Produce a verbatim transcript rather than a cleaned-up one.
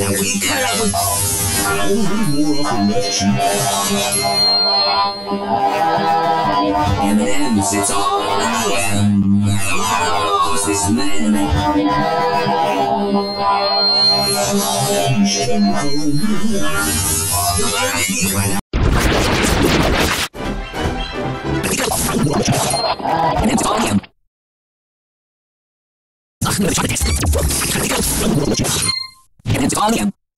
Now we cut it with... I'll be more often left cheek. M and M's, it's all M. Who's this man? Push them home. And it's all him. And it's all him.